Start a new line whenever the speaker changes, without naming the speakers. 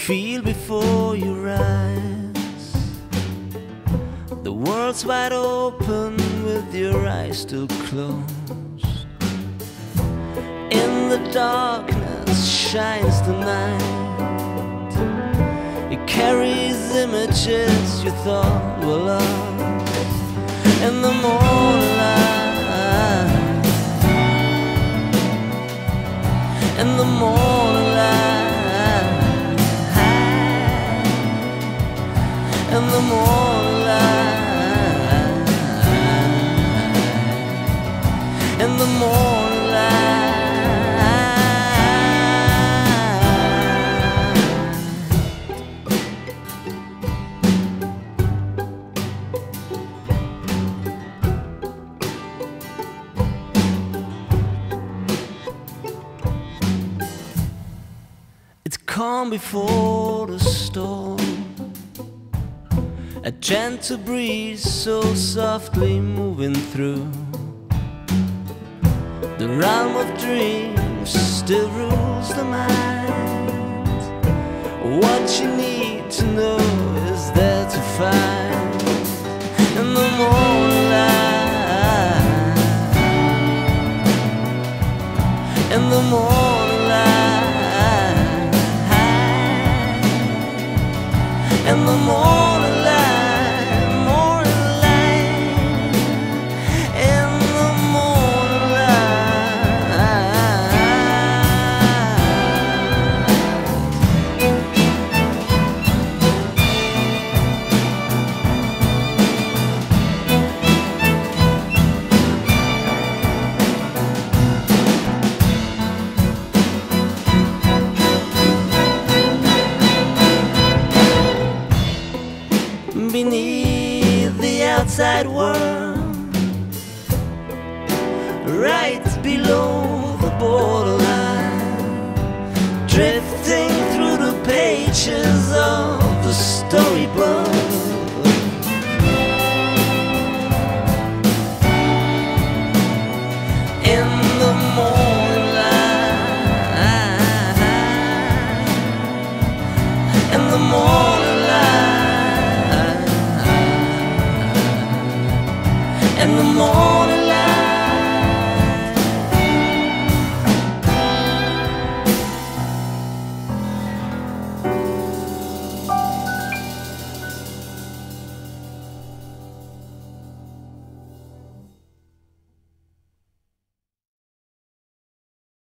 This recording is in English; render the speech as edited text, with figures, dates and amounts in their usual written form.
feel before your eyes. The world's wide open with your eyes still closed. In the darkness shines the night. It carries images you thought were lost. In the moonlight, in the moonlight, in the moonlight, in the moonlight. It's calm before the storm, a gentle breeze so softly moving through. The realm of dreams still rules the mind. What you need to know is there to find. In the moonlight, in the moonlight, in the moonlight, moonlight, in the beneath the outside world, right below the borderline, drifting through the pages of the storybook. In the moonlight, in the moonlight, in the morning.